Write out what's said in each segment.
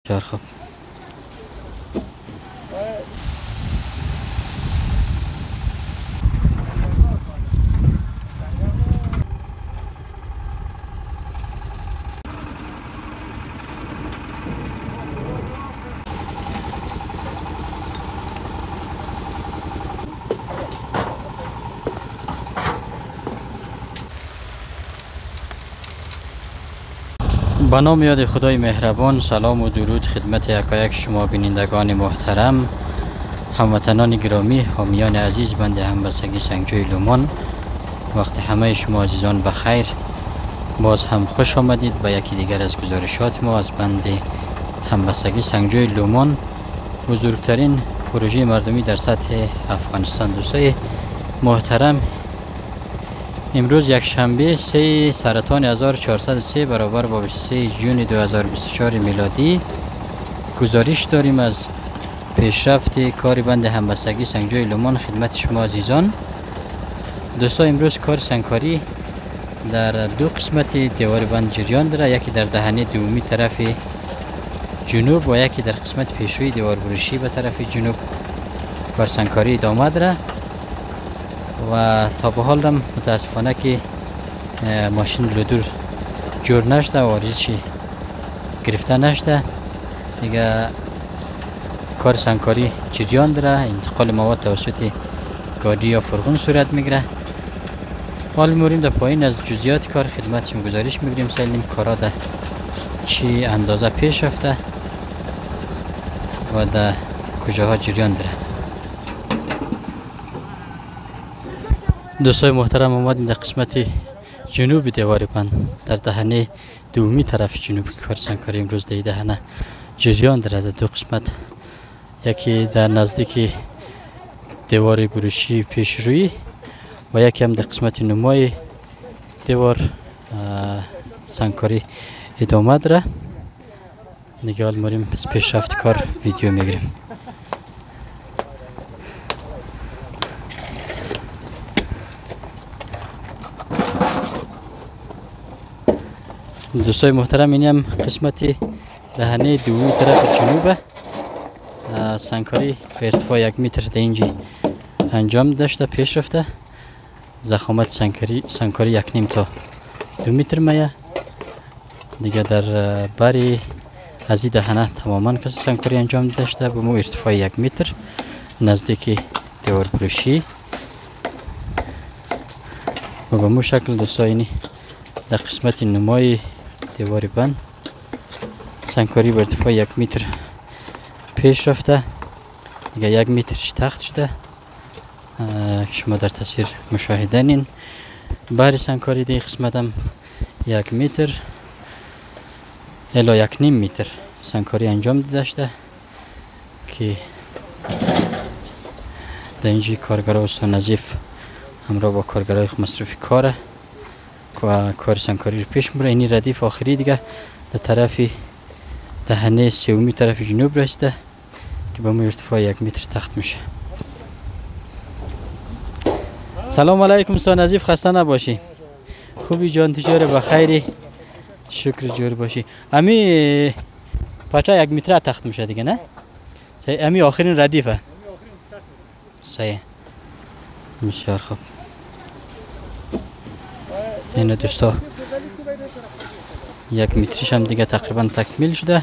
بسیار خوب. به نام یاد خدای مهربان، سلام و درود خدمت یکایک شما بینندگان محترم، هموطنان گرامی، حامیان عزیز، بنده همبستگی سنگجوی لومان. وقت همه شما عزیزان بخیر. باز هم خوش آمدید به یکی دیگر از گزارشات ما از بنده همبستگی سنگجوی لومان، بزرگترین پروژه مردمی در سطح افغانستان. دوستای محترم، امروز یک شنبه 3 سرطان 1403 برابر با 23 جون 2024 میلادی گزارش داریم از پیشرفت کار بند همبستگی سنگجوی لومان خدمت شما عزیزان. دوستا، امروز کار سنگکاری در دو قسمت دیوار بند جریان داره، یکی در دهنه دومی طرف جنوب و یکی در قسمت پیشروی دیوار بروشی به طرف جنوب کار سنگکاری ادامه داره و تا به حال هم متاسفانه که ماشین لودر جور نشده و آرزشی گرفته نشده دیگه. کار سنگکاری جریان داره، انتقال مواد توسط گاڑی یا فرغون صورت میگیره. حال موریم در پایین از جزئیات کار خدمتشون گزارش میگیریم، سیلیم کارا در چی اندازه پیش رفته و در کجاها جریان داره. دوستای محترم، آمدیم در قسمت جنوب دیوار بند در دهنه دومی طرف جنوب کار سنگکاری امروز در دهنه جریان داره. در دو قسمت، یکی در نزدیک دیوار بروشی پیشروی و یکی هم در قسمت نمای دیوار سنگکاری ادامه داره. دیگه حال موریم از پیشرفت کار ویدیو میگیریم. دوستای محترم، این هم قسمت دهنه دومی طرف جنوبه. سنگکاری به ارتفاع 1 متر در اینجا انجام داشته، پیش رفته. ضخامت سنگکاری 1.5 تا 2 متر میه. دیگه در بری از این دهنه تماما کسی سنگکاری انجام داشته به مو ارتفاع 1 متر نزدیک دیوار بروشی و به مو شکل. دوستای در قسمت نمای دیوار بند سنگکاری به ارتفاع 1 متر پیش رفته. دیگه 1 مترش تخت شده. شما در تصویر مشاهدنین. بر سنگکاری دی قسمت هم 1 متر الی 1.5 متر سنگکاری انجام داشته که در اینجا کارگرها استاد نظیف همراه با کارگرای مصروف کاره و کار سنگکاری رو پیش میبره. اینی ردیف آخری دیگه در طرف دهنه سومی طرف جنوب رسیده که به مو ارتفاع 1 متر تخت میشه. سلام علیکم استاد نظیف، خسته نباشی. خوبی جان؟ تجاره بخیری؟ شکر جور باشی. امی پاچا 1 متر تخت میشه دیگه، نه؟ صحیح. امی آخرین ردیفه. صحیح. بسیار خوب. این دوستا 1 مترش هم دیگه تقریبا تکمیل شده.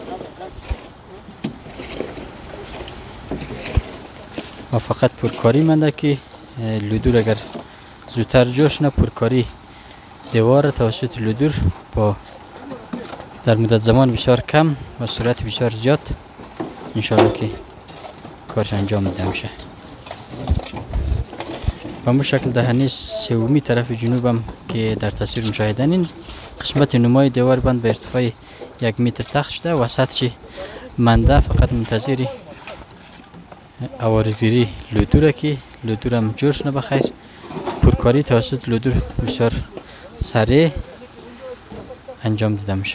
و فقط پرکاری مانده که لودر اگر زودتر جوش نه، پرکاری دیوار توسط لودر با در مدت زمان بسیار کم و سرعت بسیار زیاد انشاءالله که کارش انجام میده میشه. به همون شکل دهنه سومی طرف جنوبم که در تصویر مشاهدنین قسمت نمای دیوار بند به ارتفاع 1 متر تخت شده. وسط چی منده فقط منتظری آوارگیری لودره که لودرم جوش نه بخیر. پرکاری توسط لودر بسیار سریع انجام دیده میشه.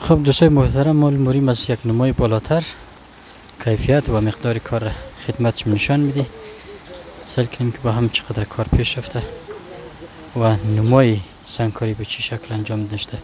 خب دوستای محترم، ما الموریم از یک نمای بالاتر کیفیت و مقدار کار خدمتشون نشان میده. سعی کنیم که با هم چقدر کار پیش رفته و نمای سنگکاری به چه شکل انجام داشته.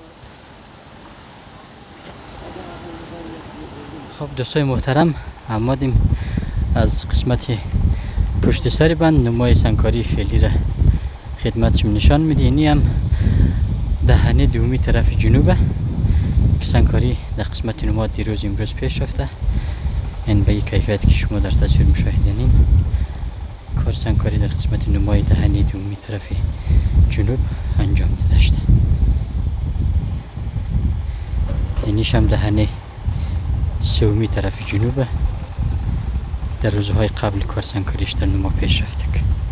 خب دوستای محترم، آمدیم از قسمت پشت سر بند نمای سنگکاری فعلی را خدمتشون نشان میده. اینی هم دهنه دومی طرف جنوبه که سنگکاری در قسمت نما دیروز امروز پیش رفته. این به این کیفیت که شما در تصویر مشاهدین کار سنگکاری در قسمت نمای دهنه دومی طرف جنوب انجام داده شده. اینیش هم دهنه سومی طرف جنوبه. در روزهای قبل کار سنگکاریش در نما پیش رفته.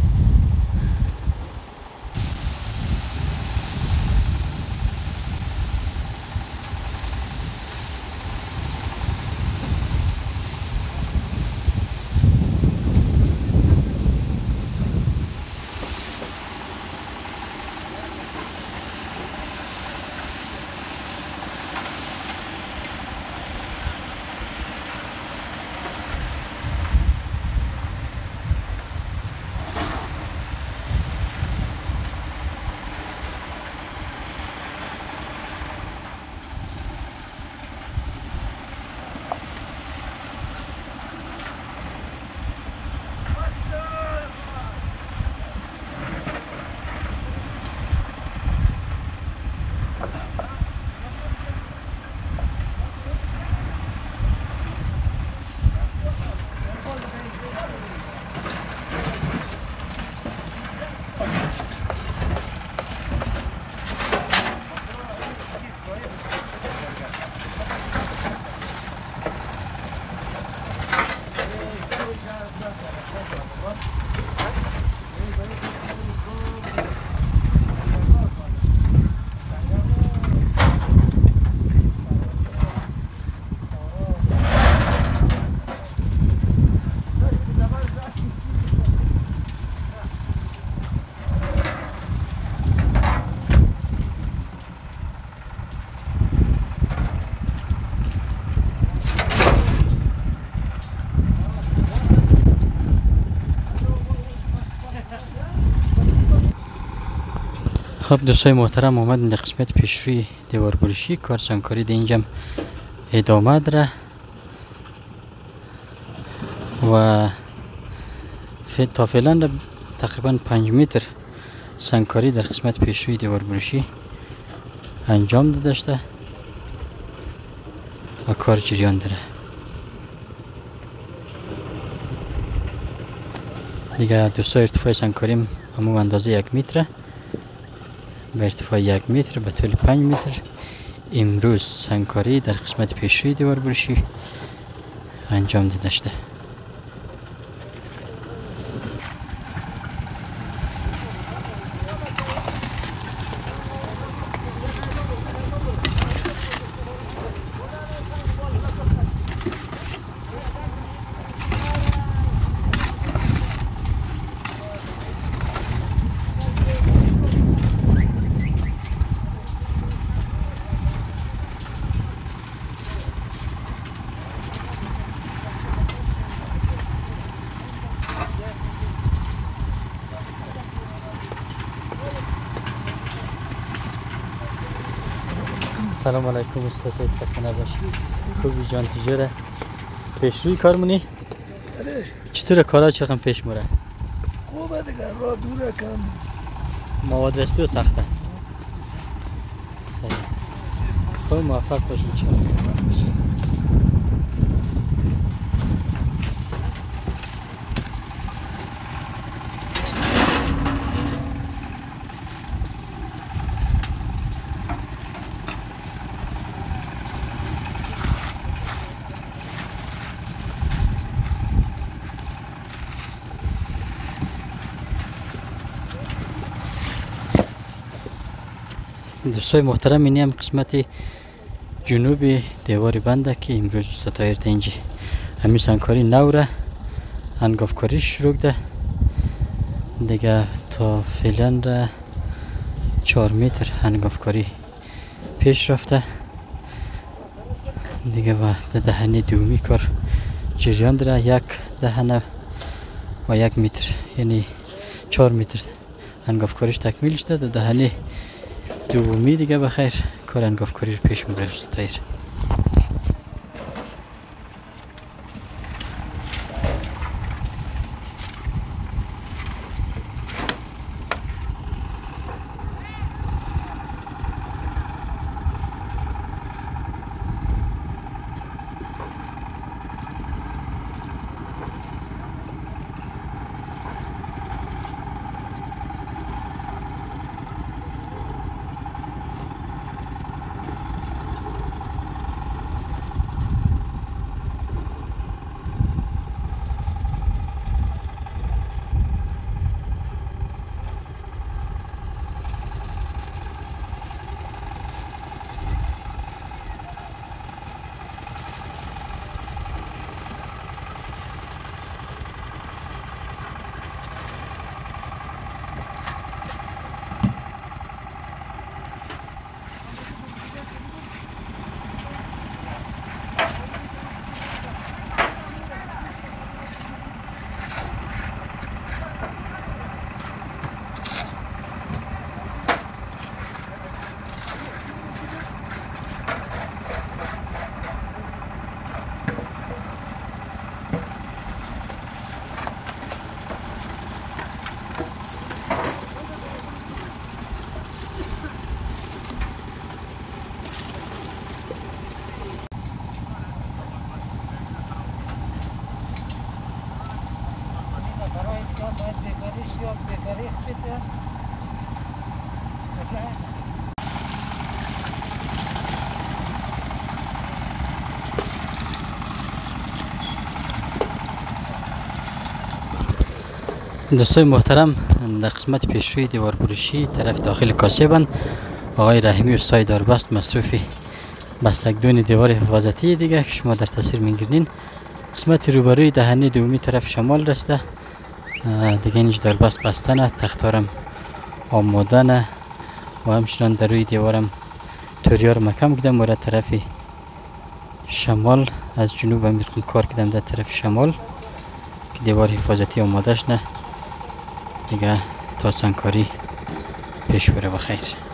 خب دوستای محترم، آمدیم در قسمت پیشروی دیوار بروشی. کار سنگکاری در اینجا ادامه داره و تا فعلا تقریبا 5 متر سنگکاری در قسمت پیشروی دیوار بروشی انجام داده شده و کار جریان داره. دیگه دوستای ارتفاع سنگکاریم همون اندازه 1 متره، به ارتفاع 1 متر به طول 5 متر. امروز سنگکاری در قسمت پیشروی دیوار بروشی انجام داده شده. سلام علیکم استاد سید، خسته نباشی. خوبی جان؟ تجاره پیشروی کارمونی؟ آره. چطوره کارا چقدر پیش میره؟ خوبه دیگه، راه دوره کم. مواد رستی و سخته. صحیح. خب موفق باشین. دوستای محترم، اینی هم قسمت جنوب دیوار بنده که امروز استاد طاهر اینجا همین سنگکاری نو را انگافکاری شروع ده دیگه. تا فعلا را 4 متر انگافکاری پیش رفته دیگه و دهنه دومی کار جریان داره. یک دهنه و 1 متر یعنی 4 متر انگاف کاریش تکمیل شده. دهنه دومی دیگه بخیر کار انگاف کاری رو پیش میبره استاد طاهر. دوستای محترم، در قسمت پیشروی دیوار بروشی طرف داخل کاسبند آقای رحیمی استاد داربست مصروف بستگدون دیوار حفاظتی دیگه که شما در تصویر میگیرین. قسمت روبروی دهنه دومی طرف شمال رسته دیگه. اینج داربست بستنه، تختارم آمادنه و همچنان در روی دیوارم توریار مکم کردم و طرف شمال از جنوب هم کار کردم در طرف شمال که دیوار حفاظتی آمادش نه دیگه تا سنگکاری پیش بره بخیر.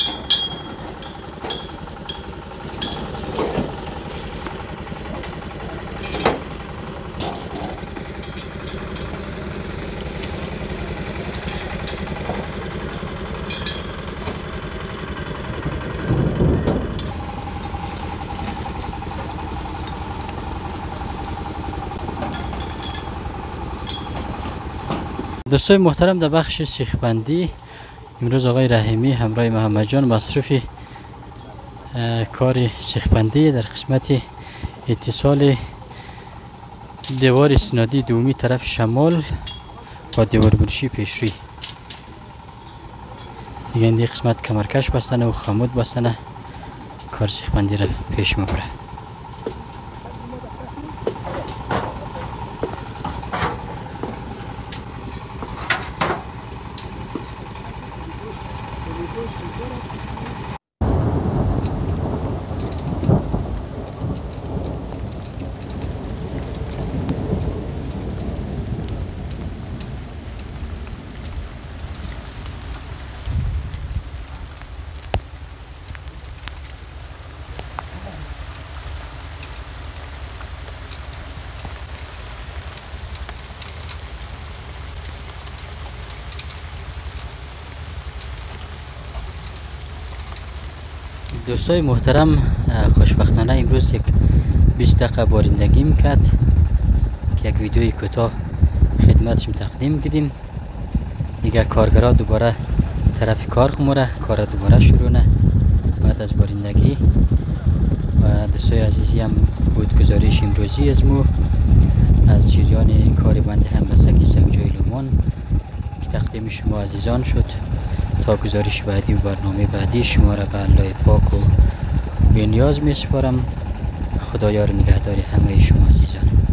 دوستای محترم، در بخش سیخبندی امروز آقای رحیمی همراه محمد جان مصروف کار سیخبندی در قسمت اتصال دیوار اسنادی دومی طرف شمال با دیوار بروشی پیشروی دیگه. این قسمت کمرکش بستنه و خمود بستنه کار سیخبندی را پیش میبره. دوستای محترم، خوشبختانه امروز یک 20 دقیقه بارندگی میکرد که یک ویدیوی کوتاه خدمتشم تقدیم کردیم. دیگه کارگرها دوباره طرف کار خموره، کار دوباره شروع نه بعد از بارندگی. و دوستای عزیزی هم بود گزارش امروزی از مو از جریان کار بند همبستگی سنگجوی لومان که تقدیم شما عزیزان شد. تا گزارش بعدی و برنامه بعدی شما را به الله پاک و بی نیاز می سپارم. خدایا نگهدار همه شما عزیزان.